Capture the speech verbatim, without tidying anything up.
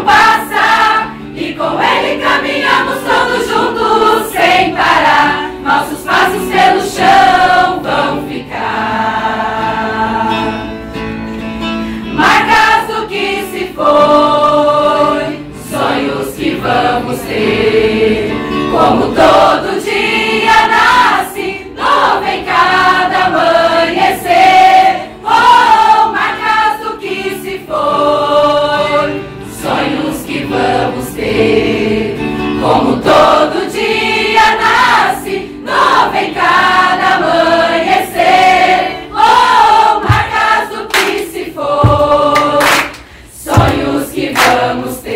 tempo passa e com ele caminhamos todos juntos sem parar. Nossos passos pelo chão vão ficar, marcas do que se foi, sonhos que vamos ter. Como todo dia nasce, novo em cada amanhecer. Oh, marcas do que se foi, sonhos que vamos ter. Como todo dia nasce, novo em cada amanhecer. Oh, marcas do que se foi, sonhos que vamos ter.